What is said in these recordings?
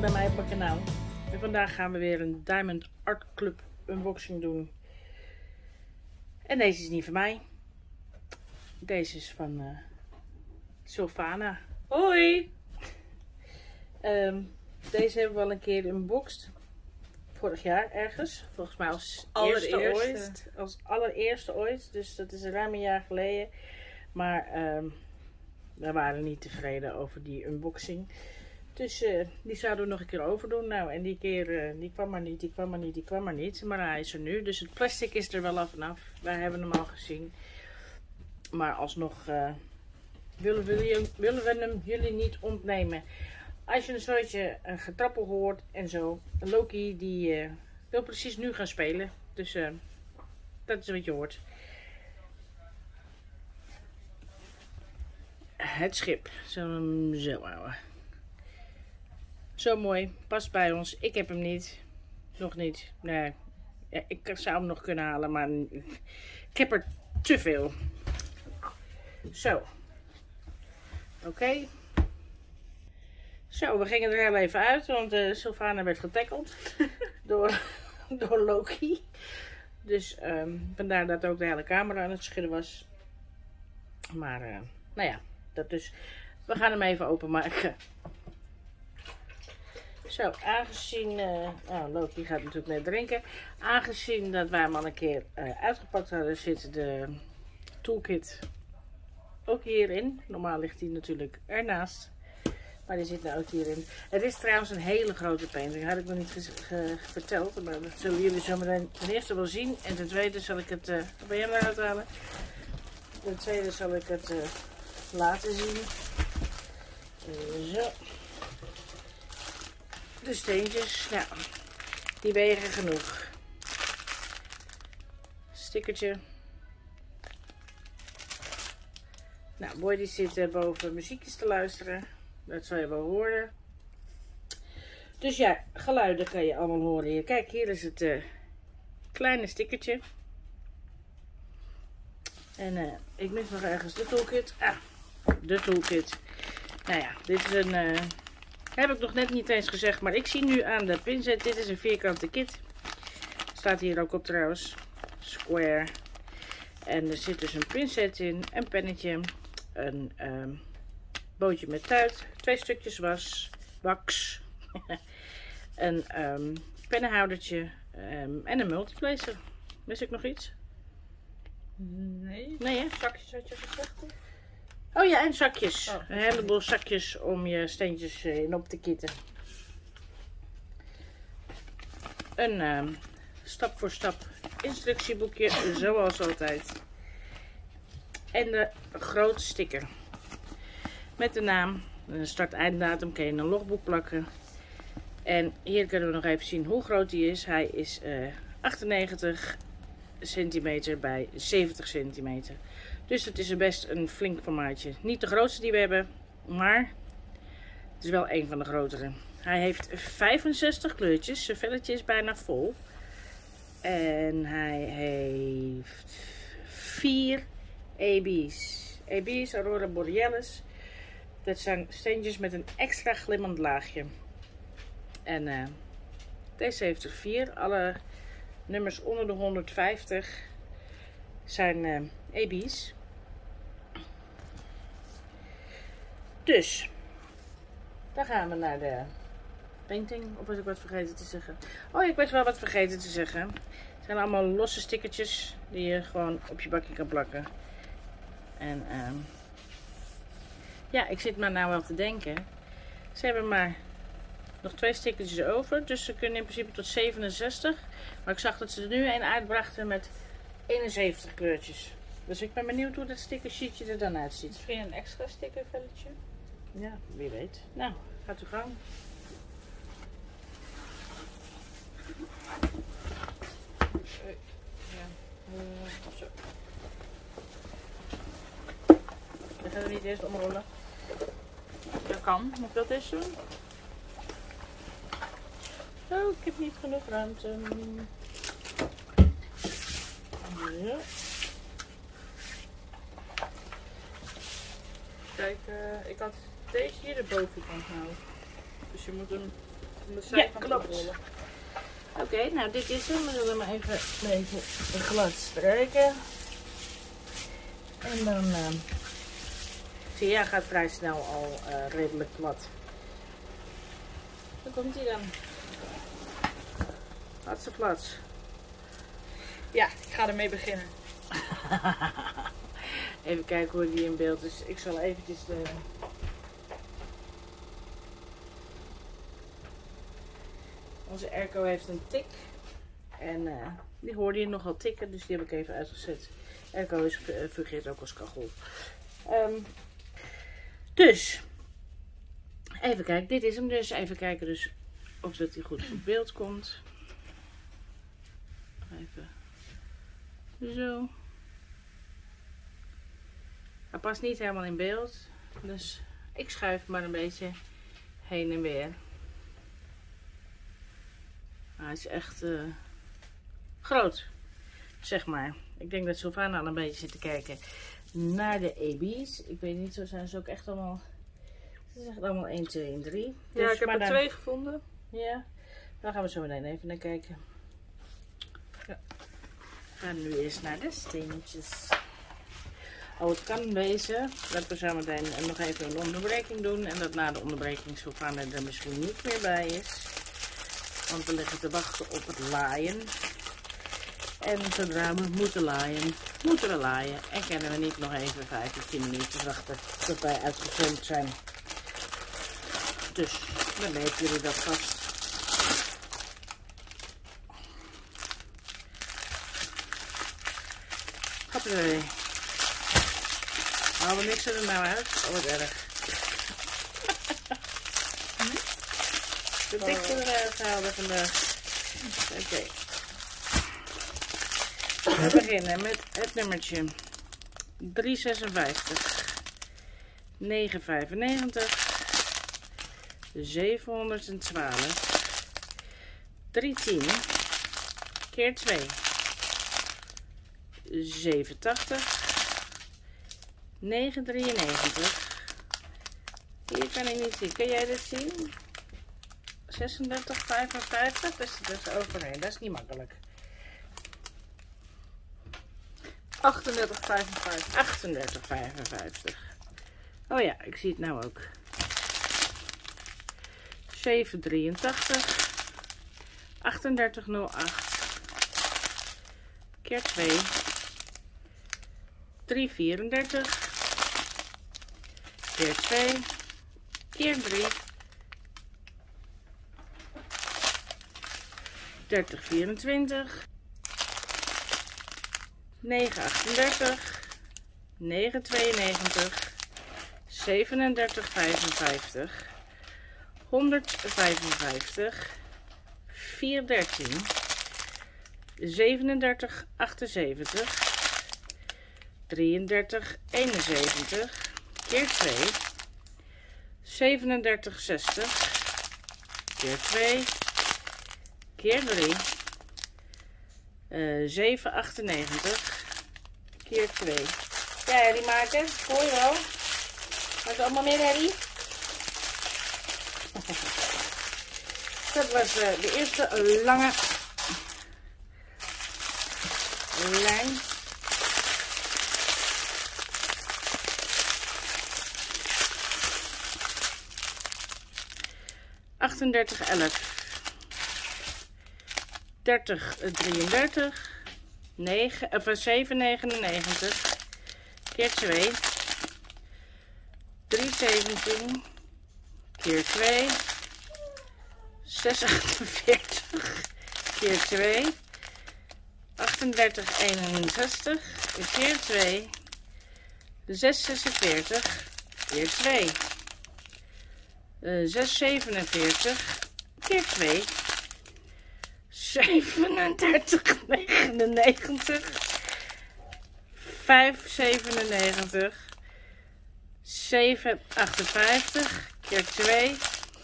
bij mij op mijn kanaal. En vandaag gaan we weer een Diamond Art Club unboxing doen. En deze is niet van mij. Deze is van Sylvana. Hoi! Deze hebben we al een keer unboxed. Vorig jaar ergens. Volgens mij als allereerste ooit. Dus dat is ruim een jaar geleden. Maar we waren niet tevreden over die unboxing. Dus die zouden we nog een keer overdoen. Nou, en die keer, die kwam maar niet. Maar hij is er nu. Dus het plastic is er wel af en af. Wij hebben hem al gezien. Maar alsnog willen we hem jullie niet ontnemen. Als je een soortje getrappel hoort en zo. Loki die wil precies nu gaan spelen. Dus dat is wat je hoort. Het schip. Zullen we hem zo houden. Zo mooi. Past bij ons. Ik heb hem niet. Nog niet. Nee. Ja, ik zou hem nog kunnen halen. Maar ik heb er te veel. Zo. Oké. Zo, we gingen er heel even uit. Want Sylvana werd getackeld. door Loki. Dus vandaar dat ook de hele camera aan het schudden was. Maar nou ja. Dat dus. We gaan hem even openmaken. Zo, aangezien, Loki gaat natuurlijk net drinken. Aangezien dat wij hem al een keer uitgepakt hadden, zit de toolkit ook hierin. Normaal ligt die natuurlijk ernaast. Maar die zit nou ook hierin. Het is trouwens een hele grote painting. Dat had ik nog niet verteld. Maar dat zullen jullie zo meteen ten eerste wel zien. En ten tweede zal ik het, ben jij eruit halen? Ten tweede zal ik het laten zien. Zo. De steentjes, nou, die wegen genoeg. Stickertje. Nou, Boy die zit boven muziekjes te luisteren. Dat zal je wel horen. Dus ja, geluiden kan je allemaal horen hier. Kijk, hier is het kleine stickertje. En ik mis nog ergens de toolkit. Ah, de toolkit. Nou ja, dit is een... heb ik nog net niet eens gezegd, maar ik zie nu aan de pinzet. Dit is een vierkante kit. Staat hier ook op trouwens. Square. En er zit dus een pinzet in, een pennetje, een bootje met tuit, 2 stukjes wax, een pennenhoudertje en een multiplacer. Mis ik nog iets? Nee. Nee hè? Zakjes had je gezegd? Oh ja, en zakjes. Oh, een heleboel zakjes om je steentjes in op te kitten. Een stap voor stap instructieboekje, zoals altijd. En de grote sticker. Met de naam, een start-einddatum, kun je in een logboek plakken. En hier kunnen we nog even zien hoe groot die is. Hij is 98 centimeter bij 70 centimeter. Dus het is best een flink formaatje. Niet de grootste die we hebben, maar het is wel een van de grotere. Hij heeft 65 kleurtjes. Zijn velletje is bijna vol. En hij heeft 4 AB's. AB's, Aurora Borealis. Dat zijn steentjes met een extra glimmend laagje. En deze heeft er 4. Alle nummers onder de 150 zijn AB's. Dus, dan gaan we naar de painting. Of was ik wat vergeten te zeggen? Oh, ik was wel wat vergeten te zeggen. Het zijn allemaal losse stickertjes die je gewoon op je bakje kan plakken. En ja, ik zit maar nou wel te denken. Ze hebben maar nog 2 stickertjes over. Dus ze kunnen in principe tot 67. Maar ik zag dat ze er nu een uitbrachten met 71 kleurtjes. Dus ik ben benieuwd hoe dat stickersheetje er dan uitziet. Misschien een extra stickervelletje? Ja, wie weet. Nou, gaat u gang. Zo. Dan gaan we niet eerst omrollen. Dat kan. Moet ik dat eens doen? Oh, ik heb niet genoeg ruimte. Ja. Kijk, ik had deze hier de bovenkant nou. Dus je moet hem Om de zij Ja, van te klopt. rollen. Oké, nou dit is hem. We zullen hem even een beetje glad strijken. En dan zie je, hij gaat vrij snel al redelijk glad. Daar komt hij dan. Flats. Ja, ik ga ermee beginnen. Even kijken hoe die in beeld is. Ik zal eventjes de... Onze airco heeft een tik. En die hoorde je nogal tikken, dus die heb ik even uitgezet. Airco fungeert ook als kachel. Dus, even kijken. Dit is hem dus. Even kijken dus of dat hij goed in beeld komt. Even zo. Hij past niet helemaal in beeld. Dus ik schuif maar een beetje heen en weer. Hij is echt groot, zeg maar. Ik denk dat Sylvana al een beetje zit te kijken naar de AB's. Ik weet niet, zo zijn ze ook echt allemaal... Ze is echt allemaal 1, 2 en 3. Ja, Dus, ik heb maar er 2 gevonden. Ja, daar gaan we zo meteen even naar kijken. Ja. We gaan nu eerst naar de steentjes. Oh, het kan wezen dat we zo meteen nog even een onderbreking doen. En dat na de onderbreking Sylvana er misschien niet meer bij is. Want we liggen te wachten op het laaien. En zodra we moeten laaien, moeten we laaien. En kunnen we niet nog even 5 of 10 minuten wachten tot wij uitgezond zijn. Dus, dan weten jullie dat vast. Hoppatee. Halen we niks er nou uit? Oh, wat erg. De dikte eruit halen vandaag. Oké. We beginnen met het nummertje 356, 995, 712, 310, keer 2, 780, 993. Hier kan ik niet zien. Kan jij dit zien? 36, 55. Dat is overheen. Dat is niet makkelijk. 38, 55. 38, 55. Oh ja, ik zie het nou ook. 783. 3808. Keer 2. 334. Keer 2. Keer 3. 3024. 938, 992, 3755, 155, 413, 37, 78, 33, 71, keer 2, 37, 60, keer 2, keer 3, 798 keer 2. Ja, herrie maken. Hoor je wel? Maakt allemaal meer herrie? Dat was de eerste lange lijn. ...38, 11... 30, 33, 799, keer 2, 317, keer 2, 648, keer 2, 38, 61, keer 2, 646, keer 2, 647, keer 2, 37, 99, 597, 758, keer 2,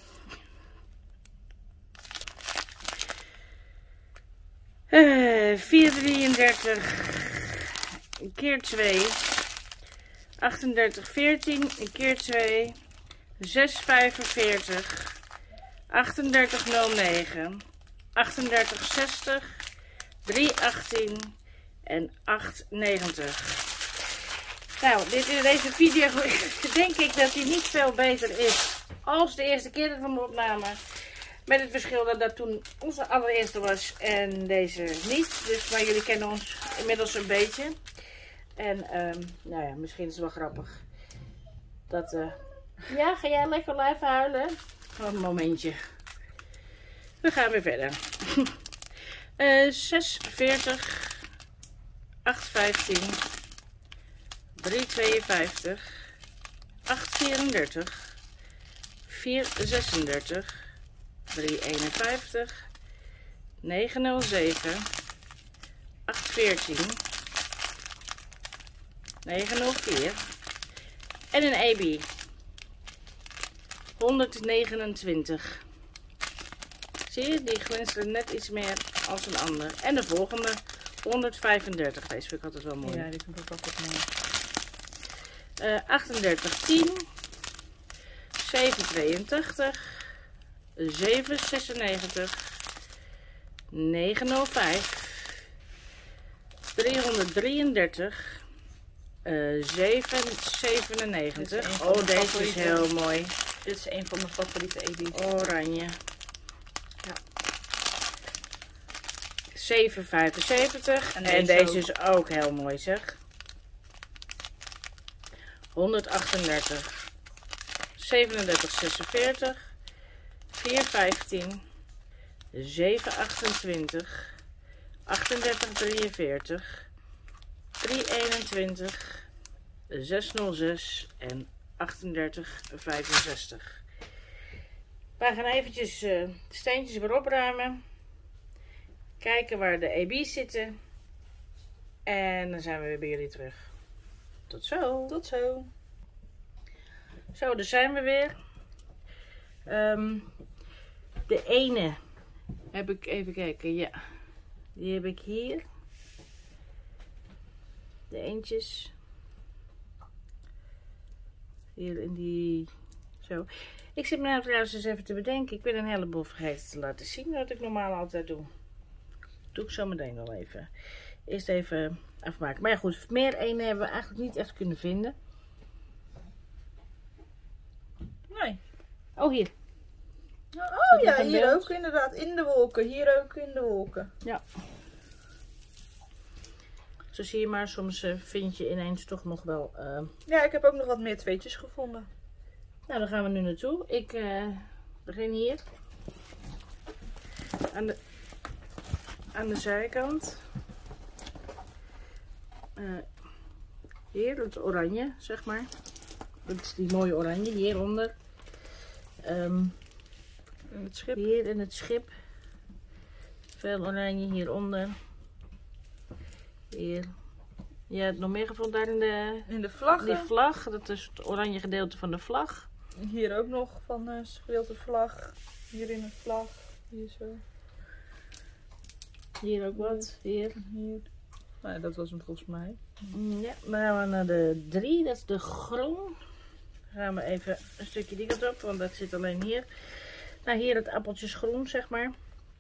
433, keer 2, 38, 14, keer 2, 645, 3809, 3860, 318 en 890. Nou, in deze video denk ik dat hij niet veel beter is als de eerste keer dat we hem opnamen. Met het verschil dat dat toen onze allereerste was en deze niet. Dus, maar jullie kennen ons inmiddels een beetje. En nou ja, misschien is het wel grappig. Dat, ja, ga jij lekker blijven huilen? Een momentje. We gaan weer verder. 640, 815, 352, 834, 436, 351, 907, 814, 904 en een AB 129. Zie je, die glinstert net iets meer als een ander. En de volgende 135. Deze vind ik altijd wel mooi. Ja, die vind ik ook altijd mooi. 3810, 782, 796, 905, 333, 797. Oh, deze is heel mooi. Dit is een van mijn favoriete AB's. Oranje. Ja. 775. En deze is ook heel mooi, zeg. 138. 37, 46. 415. 728. 38, 43. 321. 606 en 38, 65. We gaan eventjes de steentjes weer opruimen. Kijken waar de AB's zitten. En dan zijn we weer bij jullie terug. Tot zo. Tot zo. Zo, daar zijn we weer. De ene heb ik, even kijken, ja. Die heb ik hier. De eentjes. Hier in die, zo. Ik zit me nou trouwens eens even te bedenken. Ik ben een heleboel vergeten te laten zien wat ik normaal altijd doe. Doe ik zo meteen wel even. Eerst even afmaken. Maar ja goed, meer ene hebben we eigenlijk niet echt kunnen vinden. Nee. Oh, hier. Oh ja, hier ook inderdaad. In de wolken. Hier ook in de wolken. Ja. Zo zie je maar, soms vind je ineens toch nog wel... Ja, ik heb ook nog wat meer tweetjes gevonden. Nou, daar gaan we nu naartoe. Ik begin hier. Aan de zijkant. Hier, het oranje, zeg maar. Dat is die mooie oranje, hieronder. In het schip. Hier in het schip. Veel oranje hieronder. Hier. Je hebt nog meer gevonden daar in de vlag. Die vlag, dat is het oranje gedeelte van de vlag. Hier ook nog van de gedeelte vlag. Hier in de vlag. Hier zo. Hier ook wat. Hier. Hier. Nou, dat was hem volgens mij. Ja, dan gaan we naar de 3, dat is de groen. Dan gaan we even een stukje die kant op, want dat zit alleen hier. Nou, hier het appeltjes groen, zeg maar.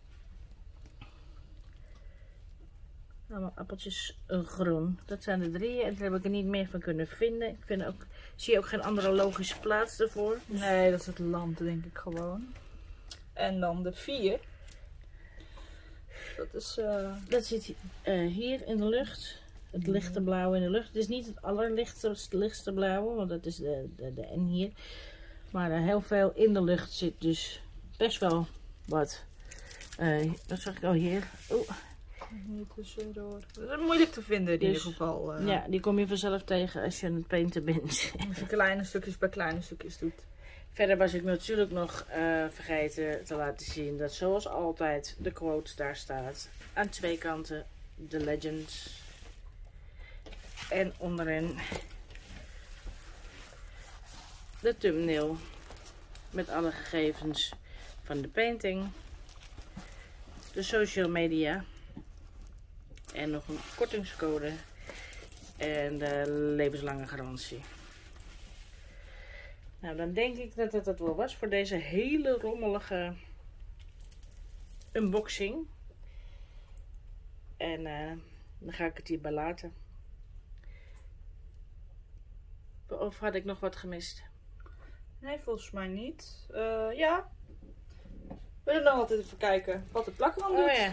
Allemaal appeltjes groen. Dat zijn de 3 en daar heb ik er niet meer van kunnen vinden. Ik vind ook, zie ook geen andere logische plaats ervoor. Nee, dat is het land denk ik gewoon. En dan de 4. Dat is... Dat zit hier in de lucht. Het lichte blauwe in de lucht. Het is niet het allerlichtste blauwe, want dat is de N hier. Maar heel veel in de lucht zit dus best wel wat. Wat zag ik al hier? Oeh. Hier tussendoor. Dat is moeilijk te vinden in ieder geval. Ja, die kom je vanzelf tegen als je aan het painten bent. Als je kleine stukjes bij kleine stukjes doet. Verder was ik natuurlijk nog vergeten te laten zien dat zoals altijd de quote daar staat. Aan twee kanten de legends. En onderin de thumbnail met alle gegevens van de painting. De social media. En nog een kortingscode. En de levenslange garantie. Nou, dan denk ik dat het wel was voor deze hele rommelige unboxing. En dan ga ik het hierbij laten. Of had ik nog wat gemist? Nee, volgens mij niet. Ja. We willen nog altijd even kijken wat de plakband doet. Oh ja.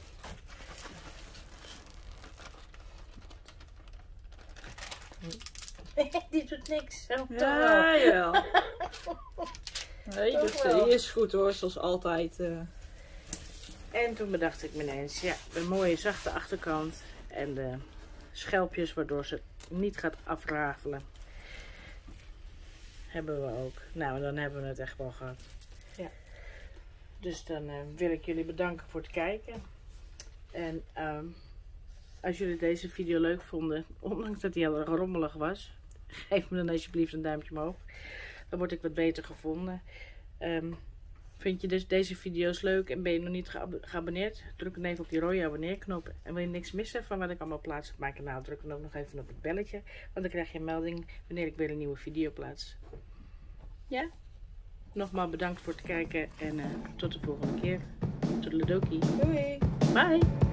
Die doet niks. Ja, ja. Nee, Toch dus wel. die is goed hoor, zoals altijd. En toen bedacht ik me ineens, ja, een mooie zachte achterkant. En de schelpjes waardoor ze niet gaat afrafelen. Hebben we ook. Nou, dan hebben we het echt wel gehad. Ja. Dus dan wil ik jullie bedanken voor het kijken. En als jullie deze video leuk vonden, ondanks dat die heel rommelig was, geef me dan alsjeblieft een duimpje omhoog. Dan word ik wat beter gevonden. Vind je dus deze video's leuk en ben je nog niet geabonneerd? Druk dan even op die rode abonneerknop. En wil je niks missen van wat ik allemaal plaats op mijn kanaal, druk dan ook nog even op het belletje. Want dan krijg je een melding wanneer ik weer een nieuwe video plaats. Ja? Nogmaals bedankt voor het kijken en tot de volgende keer. Toedeledokie. Doei! Bye!